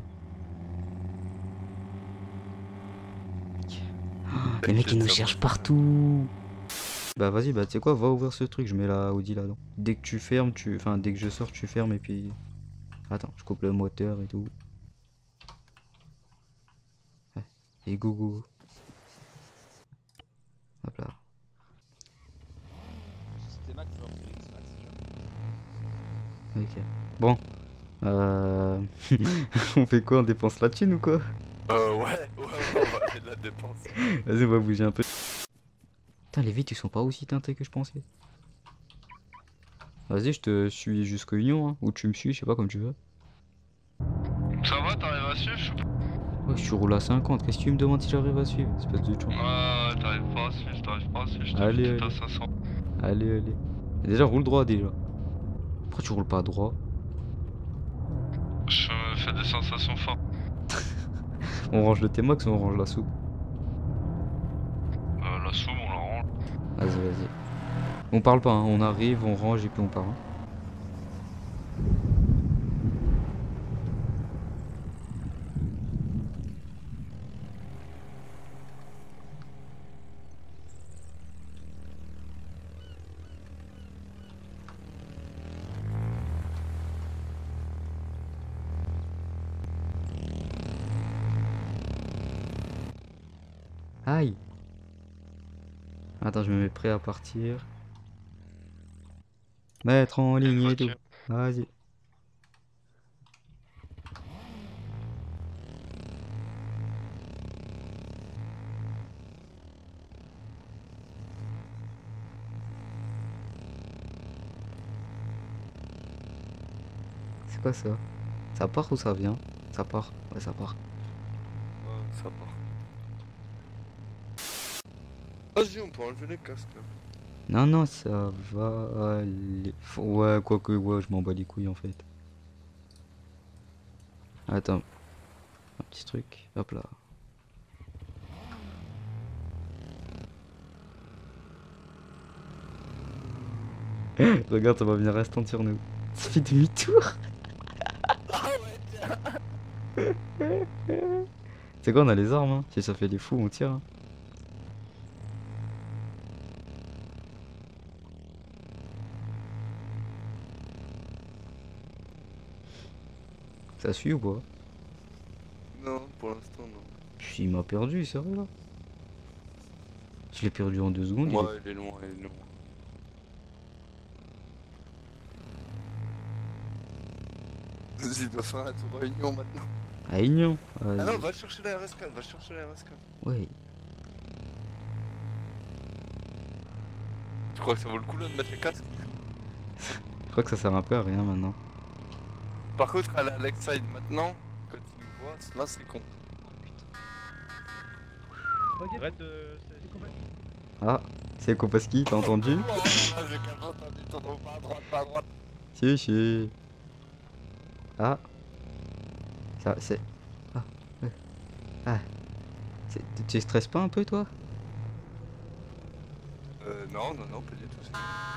Les mecs ils nous cherchent partout. Bah vas-y, bah tu sais quoi, va ouvrir ce truc, je mets la Audi là-dedans. Dès que tu fermes, enfin dès que je sors, tu fermes et puis... Attends, je coupe le moteur et tout. Ouais. Et go go. Hop là. Ok. Bon. On fait quoi? On dépense la thune ou quoi? Ouais, on va aller de la dépense. Vas-y, on va bouger un peu. Putain, les vitres, ils sont pas aussi teintés que je pensais. Vas-y, je te suis jusqu'au Union, hein. Ou tu me suis, je sais pas, comme tu veux. Ça va, t'arrives à suivre? Ouais, je roule à 50, qu'est-ce que tu me demandes si j'arrive à suivre? Espèce de con. Ah, t'arrives pas à suivre, je te Allez, dis allez. à 500. Allez, allez. Déjà, roule droit déjà. Pourquoi tu roules pas droit? Je me fais des sensations fortes. On range le T-Max ou on range la soupe? La soupe, on la range. Vas-y, vas-y. On parle pas, hein. On arrive, on range et puis on part. Hein. Aïe. Attends, je me mets prêt à partir. Mettre en ligne et tout. Vas-y. C'est quoi ça? Ça part ou ça vient? Ça part. Ouais, ça part. Ouais, ça part. Vas-y, on peut enlever les casques là. Non, non, ça va aller. Ouais, quoique, ouais, je m'en bats les couilles en fait. Attends. Un petit truc. Hop là. Regarde, ça va venir restant sur nous. Ça fait demi-tour. C'est quoi, on a les armes, hein. Si ça fait des fous, on tire. Hein. Ça suit ou pas? Non, pour l'instant non. Il m'a perdu, sérieux là? Je l'ai perdu en 2 secondes. Ouais, il est loin, il est loin. Vas-y, il doit faire la tour à Union maintenant. À Union. Ah non, va chercher la RS4, va chercher la RS4. Ouais. Tu crois que ça vaut le coup là de mettre les casques? Je crois que ça sert un peu à rien maintenant. Par contre, à la Lakeside maintenant, quand il nous voit, là c'est con. Arrête Ah, c'est Kopaski, t'as entendu? Oh, là, j'ai quand même entendu ton nom, pas à droite, pas à droite. Si, si. Ah. Ça, c'est... Ah. Ouais. Ah. Tu stresses pas un peu, toi? Non, non, non, pas du tout.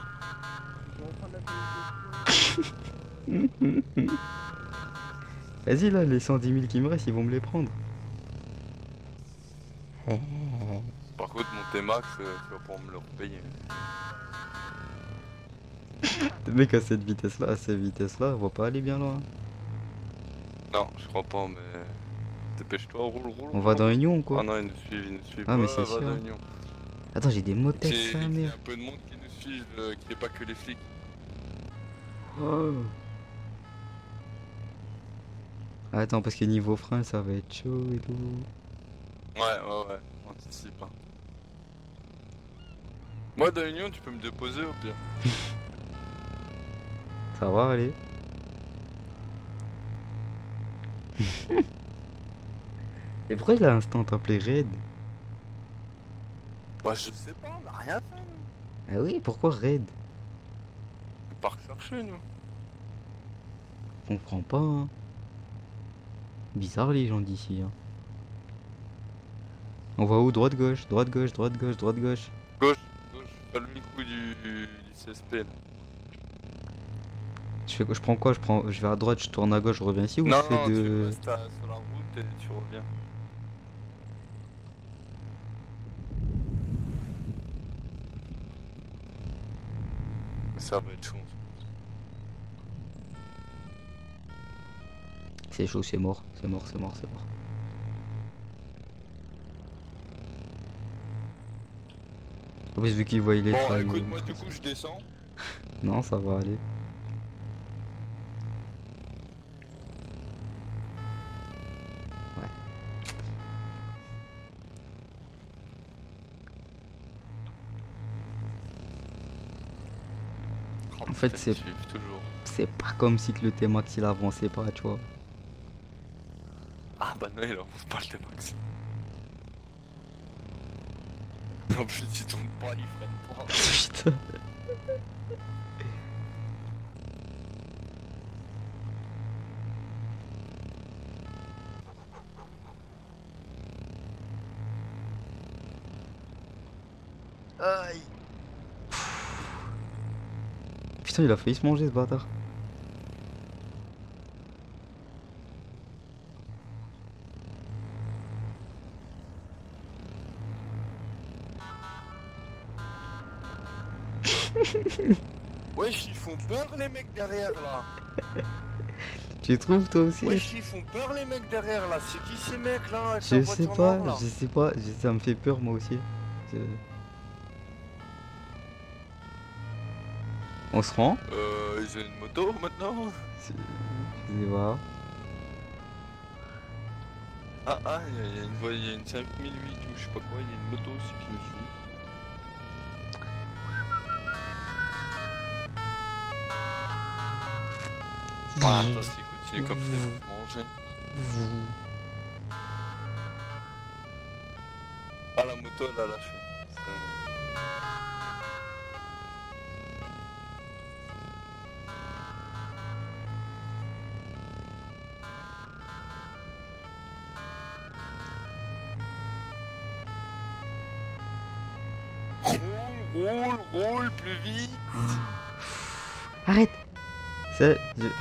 Vas-y, là, les 110 000 qui me restent, ils vont me les prendre. Par contre, mon T-Max, tu vas pouvoir me le repayer. Le mec à cette vitesse-là, on va pas aller bien loin. Non, je crois pas, mais... Dépêche-toi, roule. On va dans Union ou quoi? Ah non, ils nous suivent Ah, pas, mais c'est va sûr. dans Union. Attends, j'ai des motex, C'est ça, il y a merde. un peu de monde qui nous suivent, qui n'est pas que les flics. Oh. Attends, parce que niveau frein, ça va être chaud et tout. Ouais, anticipe. Hein. Moi, dans Union, tu peux me déposer au pire. Ça va aller. Et pourquoi il a instant appelé Raid? Bah, je sais pas, on a rien fait. Ah oui, pourquoi Raid? On part chercher, nous. On comprend pas, hein. Bizarre les gens d'ici, hein. On va où? Droite, gauche, droite, gauche, droite, gauche, droite, gauche. Gauche, pas le micro du CSP là. Je prends quoi? Je vais à droite, je tourne à gauche, je reviens ici ou Non, je fais tu de... restes sur la route et tu reviens. Ça va être chaud. C'est chaud, c'est mort, c'est mort, c'est mort, c'est mort. En plus, vu qu'il voit les Bon, trains, écoute, moi du coup je descends. Non, ça va aller. Ouais. En fait, c'est pas comme si que le T-Max il avançait pas, tu vois. Ah bah non, il avance pas le T-Max. En plus, il tourne pas, il freine pas. Putain. Aïe. Putain, il a failli se manger ce bâtard. Wesh, ils font peur les mecs derrière là. Tu trouves toi aussi? Wesh, ils font peur les mecs derrière là. C'est qui ces mecs là avec Je la sais voiture pas, noire, là je sais pas, ça me fait peur moi aussi. Je- On se rend? Ils ont une moto maintenant? Je sais pas. Ah, il y a une 5008 ou je sais pas quoi, il y a une moto aussi qui me suit. Ah, fantastique, continue comme ça, manger. Ah, la moto elle a lâché. Roule plus vite. Arrête! C'est.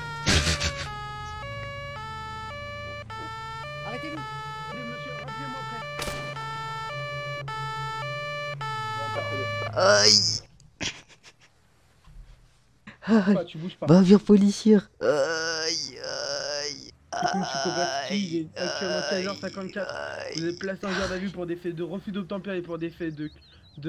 Arrêtez-vous. Allez, monsieur, rappelez-moi Aïe! après. Aïe! Tu bouges pas. Bavure policière! Aïe! Aïe! Monsieur Kovaski, il est actuellement 15h54. Vous êtes placé en garde à vue pour des faits de refus d'obtempérer et pour des faits de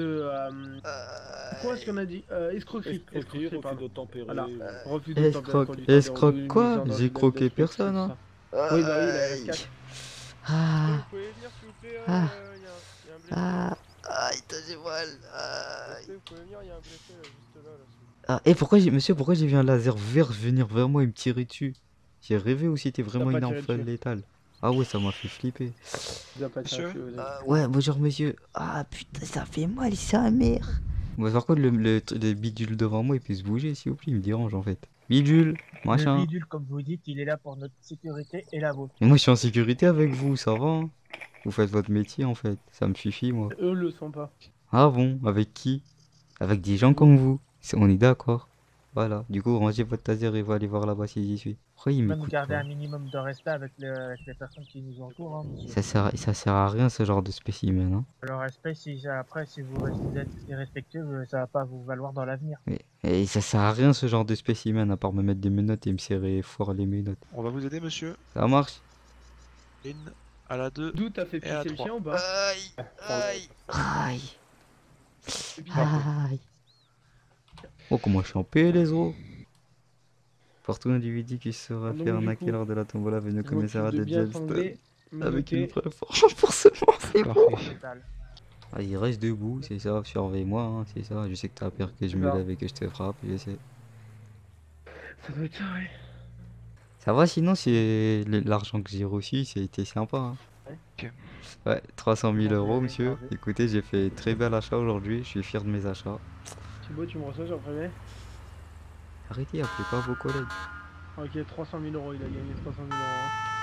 quoi est-ce qu'on a dit? Escroquerie. Refus pardon. d'obtempérer. Voilà. Refus d'obtempérer. Escroque quoi? J'ai croqué personne, hein? Oui, bah oui, la RS4. Ah! Vous pouvez venir s'il vous plaît, Ah. y a un blessé. Ah! Aïe, j'ai mal! Aïe! Vous pouvez venir, y a un blessé là, juste là. Ah, et pourquoi monsieur, pourquoi j'ai vu un laser vert venir vers moi et me tirer dessus? J'ai rêvé ou c'était vraiment pas une tiré enfale dessus. létale? Ah ouais, ça m'a fait flipper. Vous avez pas tiré dessus, vous avez- Ouais, bonjour monsieur. Ah putain, ça fait mal, sa mère. Bon, par contre, le bidule devant moi, il peut se bouger, s'il vous plaît, il me dérange en fait. Bidule, machin. Le bidule, comme vous dites, il est là pour notre sécurité et la vôtre. Et moi, je suis en sécurité avec vous, ça va, hein? Vous faites votre métier en fait, ça me suffit, moi. Eux le sont pas. Ah bon, avec qui? Avec des gens comme vous. On est d'accord. Voilà, du coup, rangez votre taser et va aller voir là-bas si j'y suis. Pourquoi il Même m'écoute garder pas? un minimum de respect avec les personnes qui nous entourent. Hein, monsieur. Ça sert à rien ce genre de spécimen, hein. Le respect, après, si vous êtes irrespectueux, ça va pas vous valoir dans l'avenir. Et ça sert à rien ce genre de spécimen à part me mettre des menottes et me serrer fort les menottes. On va vous aider, monsieur. Ça marche? Une à la 2. D'où t'as fait Et à pisser le 3. chien ou pas? Aïe! Aïe! Aïe! Ah. Aïe! Oh, comment je suis en paix, les os! Pour tout individu qui sera Donc, fait du arnaquer coup, lors de la tombola, venu au je commissariat m'occupe de bien Jelston. sangler, Avec une menotter. preuve pour renforcement, c'est bon! Total. Ah, il reste debout, c'est ça, surveille-moi, hein, c'est ça. Je sais que t'as peur que je me Non. lève et que je te frappe, je sais. Ça doit être ça, ouais. Ça va, sinon, c'est l'argent que j'ai reçu, c'était sympa, hein. Ok. Ouais, 300 000 euros, Ouais, monsieur. parfait. Écoutez, j'ai fait très bel achat aujourd'hui, je suis fier de mes achats. Thibaut, tu me reçois, j'en préviens. Arrêtez, appelez pas vos collègues. Ok, 300 000 euros, il a gagné 300 000 euros.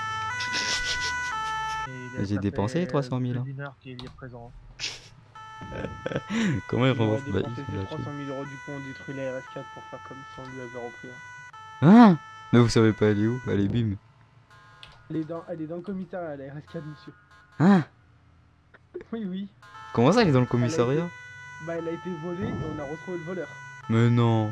Et J'ai ça dépensé fait trois-cent mille, plus hein. d'une heure qu'il est présent. Comment il Il aurait rembourse? Bah, dépensé il plus l'a de tué. 300 000 euros, du coup on détruit la RS4 pour faire comme si on lui avait repris. Hein? Mais vous savez pas, elle est où? Elle est bim. Elle est dans le commissariat, la RS4, monsieur. Hein? Oui, oui. Comment ça, elle est dans le commissariat? Bah, elle a été volée et on a retrouvé le voleur. Mais non.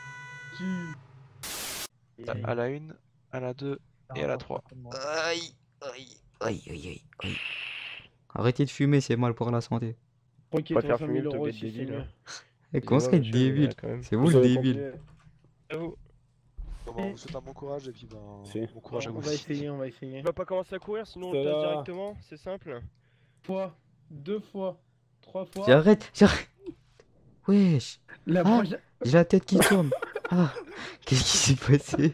À la 1, à la 2 et à la 3. Aïe, aïe, aïe, aïe, aïe, aïe. Arrêtez de fumer, c'est mal pour la santé. Ok, Pas faire 300 fumer 000 le euros toquette aussi, c'est débile, mieux. hein. Eh, comment ça, être Excusez-moi, monsieur, débile? quand même. C'est vous le débile. On vous souhaite un bon courage et puis bon courage à vous On va aussi. essayer, on va essayer. Tu vas pas commencer à courir, sinon on le Ça tasse va. directement, c'est simple. Fois, 2 fois, 3 fois. J'arrête, j'arrête. Wesh. La Ah, prochaine. j'ai la tête qui tourne. Ah, qu'est-ce qui s'est passé?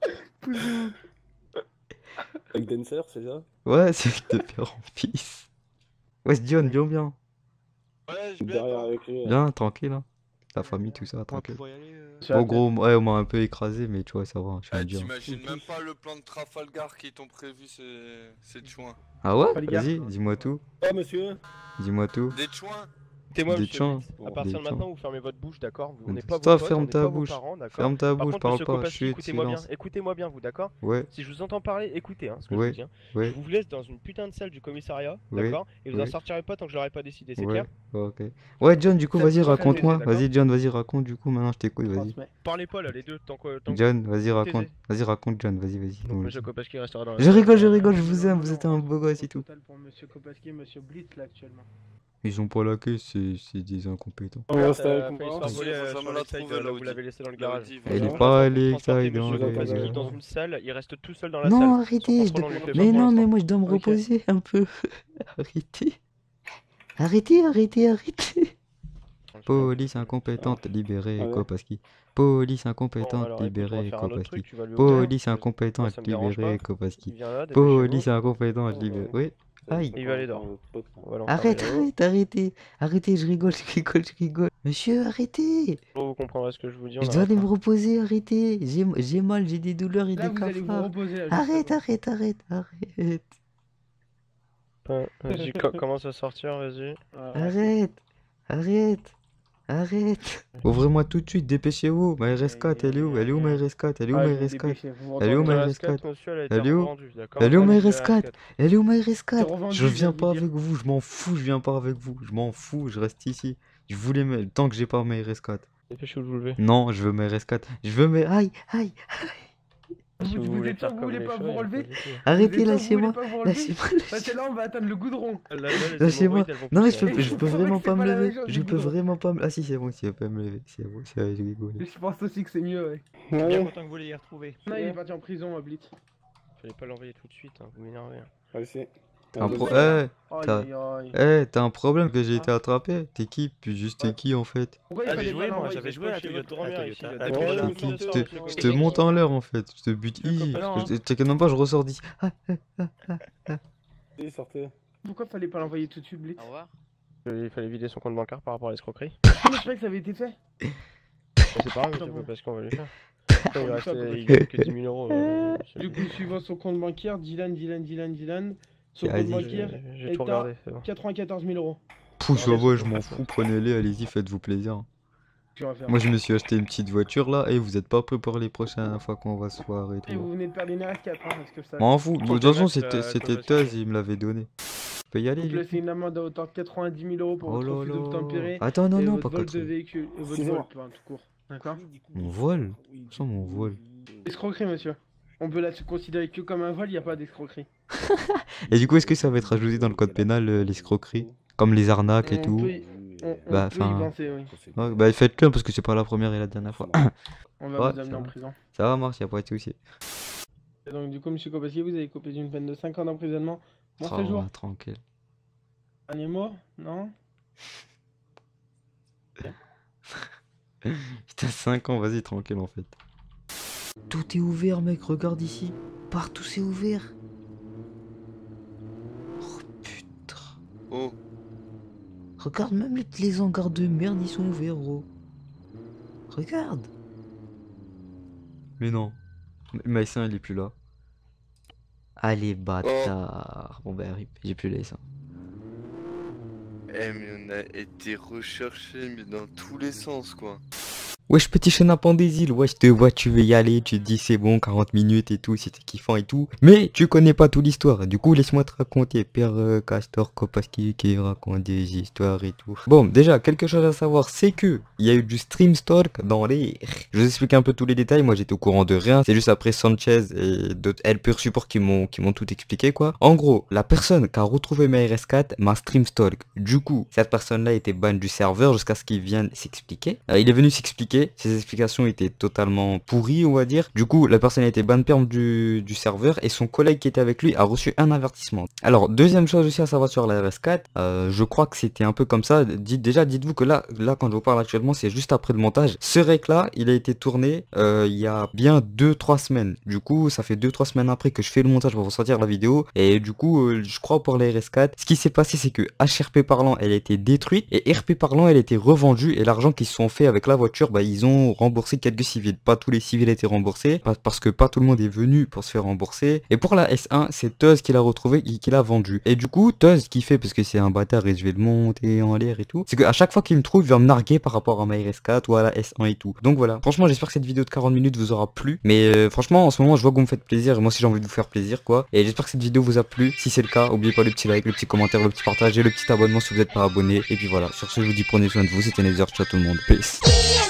Avec Dancer, c'est ça? Ouais, c'est de père en fils. Ouais, c'est Dion, bien. Ouais, je Derrière avec lui. Bien, tranquille, hein. La famille, tout ça, On va tranquille. pouvoir y aller. Bon, gros, ouais, on m'a un peu écrasé, mais tu vois, ça va, je suis un Dion. T'imagines même pas le plan de Trafalgar qui t'ont prévu ces chouins. Ah ouais? Pas les gars. Vas-y, dis-moi tout. Oh, monsieur? Dis-moi tout. Des chouins. Écoutez-moi, Des monsieur chants. Blitz, à partir de maintenant, vous fermez votre bouche, d'accord? Vous n'êtes pas vos Toi, potes, on ferme n'est ta pas vos bouche. parents, d'accord? Ferme ta Par bouche, contre, parle monsieur pas. Kopaski, Chut, écoutez-moi bien, silence. écoutez-moi bien, vous, d'accord? Ouais. Si je vous entends parler, écoutez ce que je Ouais. vous dis. Ouais. Je vous laisse dans une putain de salle du commissariat, Ouais. d'accord? Et vous en Ouais. sortirez pas tant que je l'aurai pas décidé, c'est Ouais. clair? Ok. Ouais, John, du coup, Ça vas-y, vous fera raconte-moi. plaisir, Vas-y, John, vas-y, raconte. Du coup, maintenant, je t'écoute. Vas-y. Parlez pas là, les deux, tant que. John, vas-y, vous raconte. taisez. Vas-y, raconte, John. Vas-y, vas-y. Donc, monsieur Kopaski restera dans la Je salle. rigole, je vous aime. Vous êtes un beau gosse et tout. Total pour monsieur Kopaski et monsieur Blitz là actuellement. Ils ont pas la queue, c'est des incompétents. Vous l'avez sur me l'a les sides, trouvé, là, vous l'Audi. l'avez laissé dans le garage. Elle est Voilà, pas vous allée, transportez ça, il monsieur est Kopaski dans une salle, il reste tout seul dans la salle. Non, Son arrêtez. contrôle, on lui fait Mais pas pour non, mais l'instant. moi, je dois me Ok. reposer un peu. Arrêtez. Police incompétente, libérée, Kopaski. Police incompétente, alors, écoute, on va libérée, faire un autre Kopaski. truc, tu vas lui ouvrir. Police Moi, incompétente, ça me dérange libérée, pas. Kopaski. Il vient là, dépêchez-vous. Police incompétente, libérée. Oui. Aïe. Il va aller dehors. Voilà, on Arrête, ferme les arrêtez, je rigole. Monsieur, arrêtez. deux. Vous comprendrez ce que je vous dis. on Je dois arrête aller là. me reposer, arrêtez. J'ai mal, j'ai des douleurs et Là des vous allez vous cafards. reposer là. Arrête. Vas-y, commence à sortir, vas-y. Arrête. Ouvrez-moi tout de suite, dépêchez-vous. Ma RS4, elle est où? Elle est où ma RS4? Elle est où ma RS4? Elle est où ma RS4? Monsieur, elle a été Elle est où? revendue, d'accord? Elle est où ma Revendue, la RS4? RS4. Elle est où ma C'est RS4? revendu, Je je viens viens de pas vous dire. avec vous, je m'en fous, je viens pas avec vous. Je m'en fous, je reste ici. Je voulais tant que j'ai pas ma RS4. Dépêchez-vous de vous lever. Non, je veux ma RS4. Je veux mes. Aïe. Si Vous voulez êtes faire sûr que vous comme voulez les pas chats, vous il y a relever? pas de souci. Arrêtez, Vous êtes sûr que vous voulez lâchez-moi. pas vous relever Lâchez-moi. Parce que là on va atteindre le goudron. Là, les Lâchez-moi. hémorroïdes, elles vont Non mais pousser. je peux C'est vrai vraiment que pas c'est me pas la lever. même chose Je du peux goudron. vraiment pas me. Ah si c'est bon, si je peux me lever. C'est bon, c'est vrai, je rigole. Je pense aussi que c'est mieux, ouais. Je suis bien content que vous l'ayez retrouvé. Non, il est parti en prison, Blitz. Fallait pas l'envoyer tout de suite, hein, vous m'énervez. T'as un Aïe, t'as un problème que j'ai été attrapé. T'es qui? Puis juste t'es qui en fait? Pourquoi il Ah, fallait j'ai pas joué, moi, l'envoyer? j'avais joué à la Toyota. ici, là. Ah, Depuis ouais, la ouais, mission de ouais, sort, ouais, monsieur ouais, Je Kopaski. te monte en l'air en fait. Je te bute easy. T'inquiète même pas, je ressors d'ici. Sortez. Pourquoi fallait pas l'envoyer tout de suite, Blitz? Au revoir. Il fallait vider son compte bancaire par rapport à l'escroquerie. Mais je croyais que ça avait été fait. C'est pas grave, monsieur Kopaski, on va lui faire. Il reste que 10 000 euros. Du coup, suivant son compte bancaire, Dylan, son compte Vas-y. bancaire J'ai est tout à regardé, c'est bon. 94 000 euros. Pousse au bois, je m'en fous. Prenez-les, allez-y, faites-vous plaisir. Tu vas faire. Moi je me suis acheté une petite voiture là. Et vous êtes pas prêts pour les prochaines fois qu'on va se voir et Et tout. vous venez de perdre une RS4, hein, parce que ça. M'en fous. De toute façon, c'était Kopaski. Tuz, il me l'avait donné. Je peux y aller. Donc là, du c'est une amende à hauteur de 90 000 euros pour Oh votre là refus là. d'obtempérer. Attends, non, et non, votre pas vol comme de ça. véhicule. Votre vol, enfin, tout court. D'accord. Mon vol? Ça, mon vol. Escroquerie, monsieur. On peut la considérer que comme un vol, il n'y a pas d'escroquerie. Et du coup, est-ce que ça va être ajouté dans le code pénal, l'escroquerie? Comme les arnaques et On tout? peut y- on Bah, peut y enfin. penser, oui. Ouais, bah, faites-le parce que c'est pas la première et la dernière fois. On va Ouais, vous amener ça en va. prison. Ça va, Mars, y'a pas de soucis. Et donc, du coup, monsieur Kopaski, vous avez copé d'une peine de 5 ans d'emprisonnement. Bon Oh, séjour. tranquille. Dernier mot? Non? Putain, 5 ans, vas-y, tranquille en fait. Tout est ouvert, mec, regarde ici. Partout c'est ouvert. Oh putain. Oh, Regarde, même les hangars de merde, ils sont ouverts, gros. Regarde. Mais non. Maïsin, il est plus là. Allez, bâtard. Bon, bah, rip, j'ai plus les seins. eh, mais on a été recherché, mais dans tous les sens, quoi. Wesh petit chenapan des îles, wesh te vois tu veux y aller, tu te dis c'est bon 40 minutes et tout, c'était kiffant et tout. Mais tu connais pas toute l'histoire, du coup laisse-moi te raconter, Père Castor Kopaski qui raconte des histoires et tout. Bon déjà quelque chose à savoir c'est que il y a eu du stream stalk dans les... Je vous explique un peu tous les détails, moi j'étais au courant de rien, c'est juste après Sanchez et d'autres helpers support qui m'ont tout expliqué quoi. En gros, la personne qui a retrouvé ma RS4 m'a stream stalk, du coup cette personne là était ban du serveur jusqu'à ce qu'il vienne s'expliquer. Il est venu s'expliquer. Ses explications étaient totalement pourries on va dire. Du coup la personne a été ban perm du serveur et son collègue qui était avec lui a reçu un avertissement. Alors deuxième chose aussi à savoir sur la RS4, je crois que c'était un peu comme ça. Dites-vous que là quand je vous parle actuellement c'est juste après le montage. Ce rec là il a été tourné il y a bien 2-3 semaines. Du coup ça fait 2-3 semaines après que je fais le montage pour vous sortir la vidéo. Et du coup je crois pour la RS4 ce qui s'est passé c'est que HRP parlant elle a été détruite et RP parlant elle a été revendue et l'argent qu'ils se sont fait avec la voiture bah ils ont remboursé quelques civils. Pas tous les civils étaient remboursés, parce que pas tout le monde est venu pour se faire rembourser. Et pour la S1, c'est Tuz qui l'a retrouvé et qui l'a vendu. Et du coup, Tuz qui fait, parce que c'est un bâtard et je vais le monter en l'air et tout, c'est qu'à chaque fois qu'il me trouve, il va me narguer par rapport à ma RS4 ou à la S1 et tout. Donc voilà, franchement j'espère que cette vidéo de 40 minutes vous aura plu. Mais franchement en ce moment je vois que vous me faites plaisir et moi aussi j'ai envie de vous faire plaisir quoi. Et j'espère que cette vidéo vous a plu. Si c'est le cas, n'oubliez pas le petit like, le petit commentaire, le petit partage et le petit abonnement si vous n'êtes pas abonné. Et puis voilà, sur ce je vous dis prenez soin de vous, c'était Nether, ciao tout le monde, peace.